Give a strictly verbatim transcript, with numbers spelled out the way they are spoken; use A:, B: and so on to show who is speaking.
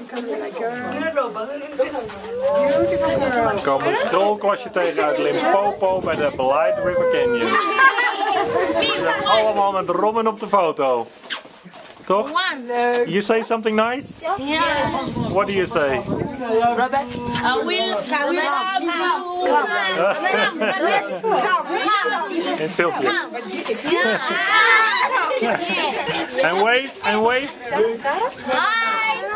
A: Er komen een schoolklasje tegen uit Limpopo bij de Blind River Canyon. Ze zijn allemaal met Robin op de foto. Toch? You say something nice?
B: Yes.
A: What do you say?
B: Robert, I will come.
A: In het filmpje. And wave, and wave.
B: Hi.